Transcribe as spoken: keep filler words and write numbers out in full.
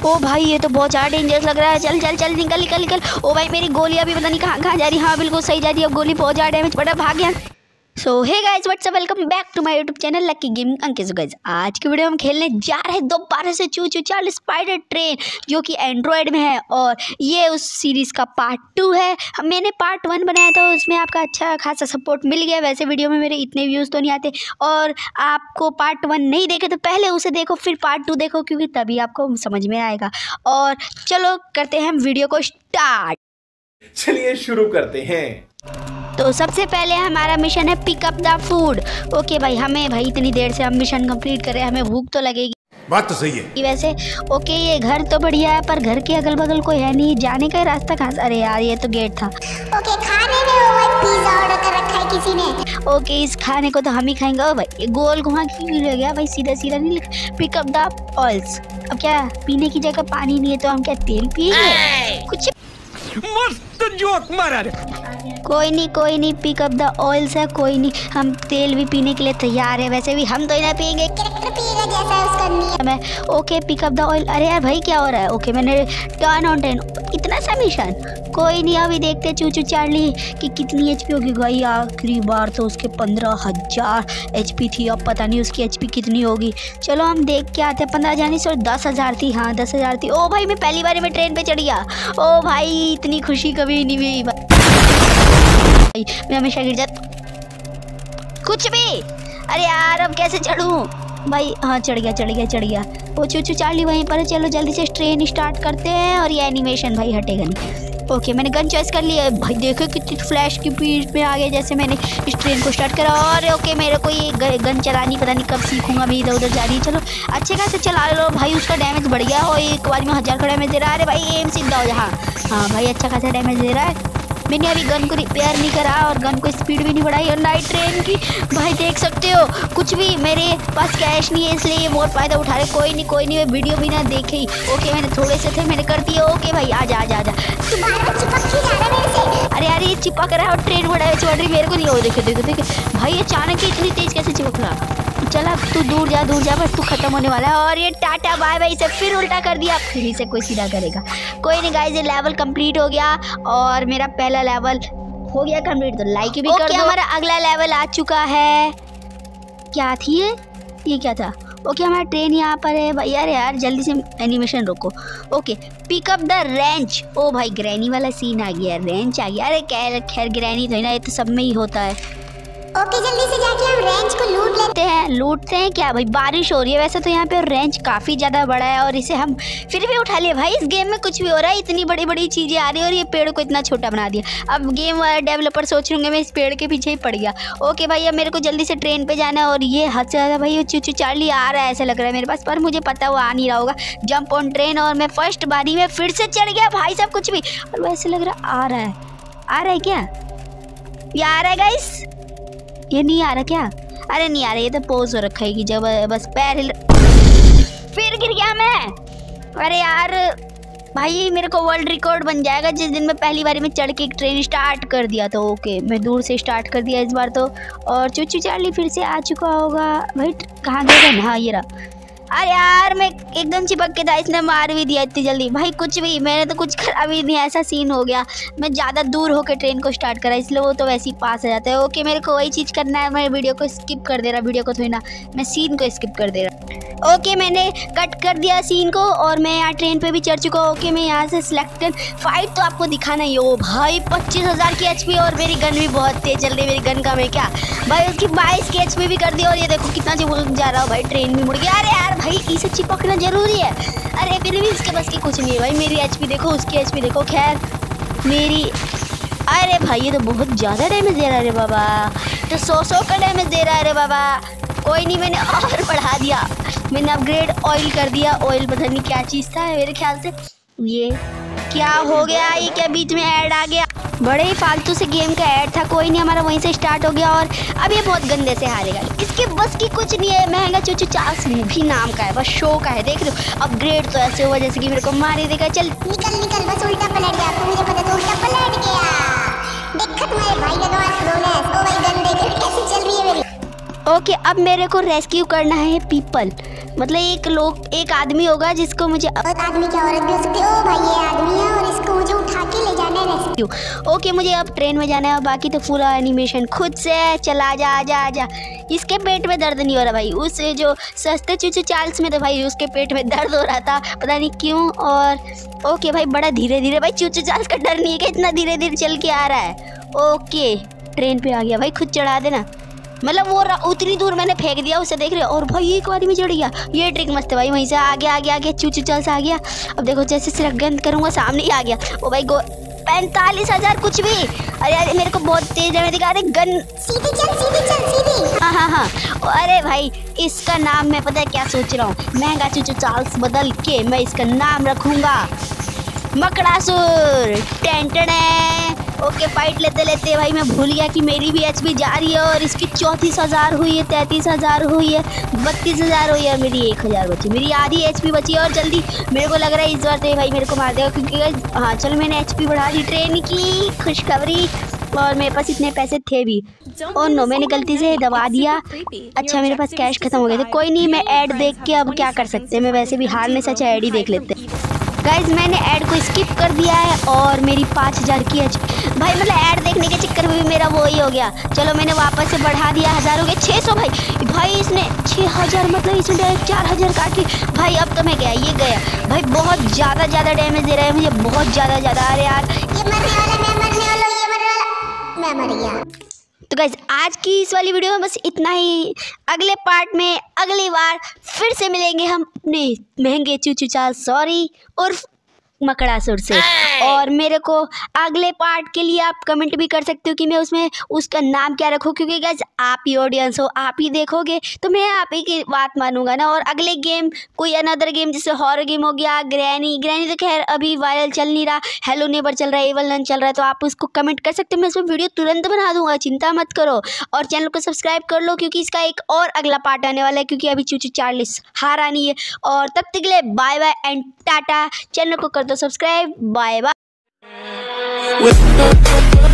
ओ भाई ये तो बहुत ज़्यादा डेंजरस लग रहा है। चल चल चल निकल निकल निकल। ओ भाई मेरी गोली अभी पता नहीं कहाँ कहाँ जा रही है। हाँ बिल्कुल सही जा रही है। अब गोली बहुत ज़्यादा डैमेज पड़ा, भाग गया। So hey guys what's up, welcome back to my YouTube channel Lucky Gaming Ankit. So guys आज की वीडियो हम खेलने जा रहे हैं दोबारा से चू चू चार्ली स्पाइडर ट्रेन, जो कि एंड्रॉयड में है और ये उस सीरीज़ का पार्ट टू है। हम मैंने पार्ट वन बनाया था, उसमें आपका अच्छा खासा सपोर्ट मिल गया। वैसे वीडियो में मेरे इतने व्यूज़ तो नहीं आते, और आपको पार्ट वन नहीं देखे तो पहले उसे देखो फिर पार्ट टू देखो, क्योंकि तभी आपको समझ में आएगा। और चलो करते हैं वीडियो को स्टार्ट। चलिए शुरू करते हैं। तो सबसे पहले हमारा मिशन है पिकअप द फूड। ओके भाई, हमें भाई इतनी देर से हम मिशन कंप्लीट कर रहे हैं, हमें भूख तो लगेगी। बात तो सही है वैसे। ओके ये घर तो बढ़िया है, पर घर के अगल बगल कोई है नहीं, जाने का रास्ता कहाँ? अरे यार ये तो गेट था। ओके खाने में वो पिज्जा ऑर्डर कर रखा है किसी ने। ओके इस खाने को तो हम ही खाएंगे। ओ भाई ये गोल घुमा क्यों ले गया भाई? सीधा सीधा नहीं लिखा पिकअप द ऑयल्स। अब क्या पीने की जगह पानी नहीं है तो हम क्या तेल पिएंगे? कुछ मस्त जोक मारा रे। कोई नहीं कोई नहीं, पिकअप द ऑयल्स है, कोई नहीं, हम तेल भी पीने के लिए तैयार है। वैसे भी हम तो इन्हें पिएंगे, कैरेक्टर पिएगा जैसा है उसका नियम है। Okay pick up the oil. अरे यार भाई क्या हो रहा है? ओके मैंने टर्न ऑन टेन, इतना सा मिशन। कोई नहीं अभी देखते हैं चूचू चार्ली कि कितनी एचपी होगी। भाई आखिरी बार तो उसके पंद्रह हजार एचपी थी, अब पता नहीं उसकी एचपी कितनी होगी। चलो हम देख के आते हैं। पंद्रह हजार नहीं सॉरी दस हजार थी। हाँ दस हजार थी। ओ भाई मैं पहली बार में ट्रेन पे चढ़ गया। ओ भाई इतनी खुशी कभी नहीं हुई। मैं हमेशा गिर जाता कुछ भी। अरे यार अब कैसे चढ़ूं भाई? हाँ चढ़ गया चढ़ गया चढ़ गया। वो चूचू चार्ली वहीं पर है। चलो जल्दी से ट्रेन स्टार्ट करते हैं, और ये एनिमेशन भाई हटेगा नहीं। ओके मैंने गन चॉइस कर लिया है भाई। देखो कितनी फ्लैश की स्पीड में आ गया जैसे मैंने इस ट्रेन को स्टार्ट करा। और ओके मेरे को ये गन चलानी पता नहीं कब सीखूंगा मैं, इधर उधर जा रही है। चलो अच्छे खासे चला लो भाई। उसका डैमेज बढ़ गया और एक बार में हजार का डैमेज दे रहा है। अरे भाई एम सीधा हो जा। हाँ हाँ भाई अच्छा खासा डैमेज दे रहा है। मैंने अभी गन को रिपेयर नहीं करा और गन को स्पीड भी नहीं बढ़ाई। और नाइट ट्रेन की भाई देख सकते हो कुछ भी मेरे पास कैश नहीं है, इसलिए ये बहुत फ़ायदा उठा रहे। कोई नहीं कोई नहीं, मैं वीडियो भी ना देखे ही। ओके मैंने थोड़े से थे मैंने कर दिए। ओके भाई आजा आजा आजा। अरे यार ये चिपक रहा है और ट्रेन बड़ा चढ़ रही मेरे को नहीं हो। देखे देखे देखे भाई अचानक इतनी तेज कैसे चिपक रहा? चला तू दूर जा दूर जा, बस तू खत्म होने वाला है। और ये टाटा बाय बाय से फिर उल्टा कर दिया, फिर इसे कोई सीधा करेगा। कोई नहीं गाइस, ये लेवल कंप्लीट हो गया और मेरा पहला लेवल हो गया कंप्लीट, तो लाइक भी कर दो। हमारा अगला लेवल आ चुका है। क्या थी ये ये क्या था? ओके हमारा ट्रेन यहाँ पर है भाई। यार यार जल्दी से एनिमेशन रोको। Okay pick up the wrench. ओ भाई ग्रैनी वाला सीन आ गया, रेंच आ गया। अरे खैर ग्रैनी तो ना, ये तो सब में ही होता है। ओके जल्दी से जाके हम रेंच को लूट लेते हैं। लूटते हैं क्या भाई? बारिश हो रही है वैसे तो यहाँ पे, रेंच काफ़ी ज़्यादा बड़ा है और इसे हम फिर भी उठा लिए। भाई इस गेम में कुछ भी हो रहा है, इतनी बड़ी बड़ी चीज़ें आ रही है और ये पेड़ को इतना छोटा बना दिया। अब गेम डेवलपर सोच रहे होंगे मैं इस पेड़ के पीछे ही पड़ गया। ओके भाई अब मेरे को जल्दी से ट्रेन पर जाना है। और ये हद से ज़्यादा भाई चूचू चार्ली आ रहा है ऐसा लग रहा है मेरे पास, पर मुझे पता वो आ नहीं रहा होगा। जंप ऑन ट्रेन, और मैं फर्स्ट बारी में फिर से चढ़ गया भाई साहब। कुछ भी और वैसे लग रहा आ रहा है। आ रहा है क्या? ये आ रहा है गाइस? ये नहीं आ रहा क्या? अरे नहीं आ रहा, ये तो पोज हो रखा है कि जब बस पैर हिल। फिर गिर गया मैं। अरे यार भाई मेरे को वर्ल्ड रिकॉर्ड बन जाएगा जिस दिन मैं पहली बार में चढ़ के एक ट्रेन स्टार्ट कर दिया। तो ओके मैं दूर से स्टार्ट कर दिया इस बार तो। और चूचू चार्ली फिर से आ चुका होगा भाई। कहाँ गया? हाँ ये रहा। अरे यार मैं एकदम चिपक के था, इसने मार भी दिया इतनी जल्दी। भाई कुछ भी, मैंने तो कुछ करा भी नहीं, ऐसा सीन हो गया। मैं ज़्यादा दूर होकर ट्रेन को स्टार्ट करा इसलिए वो तो वैसे ही पास आ जाता है। ओके मेरे को वही चीज़ करना है, मैं वीडियो को स्किप कर दे रहा, वीडियो को थोड़ी ना, मैं सीन को स्किप कर दे रहा। ओके मैंने कट कर दिया सीन को और मैं यहाँ ट्रेन पे भी चढ़ चुका हूँ। ओके मैं यहाँ से सिलेक्टेड फाइट तो आपको दिखाना ही हो भाई। पच्चीस हज़ार की एचपी और मेरी गन भी बहुत तेज चल रही। मेरी गन का मैं क्या भाई उसकी बाईस की एचपी भी कर दी। और ये देखो कितना चिपक जा रहा हो भाई, ट्रेन भी मुड़ गया। अरे यार भाई इसे चिपकना जरूरी है। अरे फिर भी इसके बस की कुछ नहीं है भाई। मेरी एचपी देखो उसकी एचपी देखो। खैर मेरी, अरे भाई ये तो बहुत ज़्यादा डैमेज दे रहा है रे बाबा, तो सौ सौ का डैमेज दे रहा है रे बाबा। कोई नहीं मैंने और बढ़ा दिया, मैंने अपग्रेड ऑयल कर दिया। ऑयल पता नहीं क्या चीज़ था मेरे ख्याल से। ये क्या हो गया? ये क्या बीच में ऐड आ गया? बड़े ही फालतू से गेम का ऐड था। कोई नहीं हमारा वहीं से स्टार्ट हो गया और अब ये बहुत गंदे से हारेगा। इसके बस की कुछ नहीं है। महंगा चूचू चार्ल्स भी नाम का है, बस शो का है। देख रहे हो अपग्रेड तो ऐसे हुआ जैसे कि मेरे को मारे देगा। चल निकल निकल, बस उल्टा पलट गया। आपको मुझे पता था उल्टा पलट गया। देखा तुम्हारे भाई का नया रोलेस। ओ भाई गन देख कैसी चल रही है मेरी। ओके अब मेरे को रेस्क्यू करना है पीपल। मतलब एक लोग एक आदमी होगा जिसको मुझे और आदमी क्या औरत भी हो सकती है। ओ भाई ये आदमी है और इसको मुझे उठा के ले जाना है रेस्क्यू। ओके मुझे अब ट्रेन में जाना है और बाकी तो पूरा एनिमेशन खुद से है। चला आजा आजा आजा। इसके पेट में दर्द नहीं हो रहा भाई। उस जो सस्ते चूचू चार्ल्स में तो भाई उसके पेट में दर्द हो रहा था, पता नहीं क्यों। और ओके भाई बड़ा धीरे धीरे, भाई चूचू चार्ल्स का डर नहीं है कि इतना धीरे धीरे चल के आ रहा है। ओके ट्रेन पे आ गया भाई, खुद चढ़ा देना। मतलब वो उतनी दूर मैंने फेंक दिया उसे, देख रहे हो। और भाई एक आदमी चढ़ गया, ये ट्रिक मस्त है भाई। वहीं से आगे आगे आगे चूचू चार्ल्स आ गया। अब देखो जैसे सिर्फ गंद करूँगा सामने ही आ गया। ओ भाई गो पैंतालीस हजार कुछ भी। अरे यार मेरे को बहुत तेज है, मैं दिखा रहे गन। सीधी चल सीधी चल सीधी। हाँ हाँ हाँ। अरे भाई इसका नाम मैं पता है क्या सोच रहा हूँ, महंगा चूचू चार्ल्स बदल के मैं इसका नाम रखूँगा मकड़ासुर। टेंटने। ओके फाइट लेते लेते भाई मैं भूल गया कि मेरी भी एचपी जा रही है और इसकी चौंतीस हजार हुई है, तैंतीस हजार हुई है, बत्तीस हजार हुई है और मेरी एक हजार बची। मेरी आधी एचपी बची है और जल्दी मेरे को लग रहा है इस बार तो भाई मेरे को मार देगा, क्योंकि हाँ चलो मैंने एचपी बढ़ा दी ट्रेन की, खुशखबरी। और मेरे पास इतने पैसे थे भी। और नो मैंने गलती से दबा दिया। अच्छा मेरे पास कैश खत्म हो गए थे, कोई नहीं मैं ऐड देख के अब क्या कर सकते हैं, मैं वैसे भी हारने से अच्छा ऐड ही देख लेते हैं। गाइज मैंने ऐड को स्किप कर दिया है और मेरी पाँच हज़ार की एच भाई मतलब ऐड देखने के चक्कर में भी मेरा वो ही हो गया। चलो मैंने वापस से बढ़ा दिया, हज़ार हो गए छः सौ। भाई भाई इसने छः हज़ार मतलब इसने डायरेक्ट चार हज़ार काट ली। भाई अब तो मैं गया, ये गया भाई, बहुत ज़्यादा ज़्यादा डैमेज दे रहा है मुझे, बहुत ज़्यादा ज़्यादा। अरे यार ये मरने वाला, मैं मरने वाला, ये मरने वाला, मैं मर गया। तो गाइज आज की इस वाली वीडियो में बस इतना ही। अगले पार्ट में अगली बार फिर से मिलेंगे हम अपने महंगे चूचू चार्ल्स सॉरी और मकड़ासुर से। और मेरे को अगले पार्ट के लिए आप कमेंट भी कर सकते हो कि मैं उसमें उसका नाम क्या रखूँ, क्योंकि गाइज आप ही ऑडियंस हो, आप ही देखोगे तो मैं आप ही की बात मानूंगा ना। और अगले गेम कोई अनदर गेम जैसे हॉरर गेम हो गया, ग्रैनी ग्रैनी तो खैर अभी वायरल चल नहीं रहा, हेलो नेबर चल रहा है, एवल नन चल रहा है, तो आप उसको कमेंट कर सकते हो, मैं इसमें वीडियो तुरंत बना दूंगा, चिंता मत करो। और चैनल को सब्सक्राइब कर लो क्योंकि इसका एक और अगला पार्ट आने वाला है, क्योंकि अभी चूचू चार्ल्स हार आनी है। और तब तक के लिए bye bye and tata. Channel को कर दो सब्सक्राइब, बाय बाय।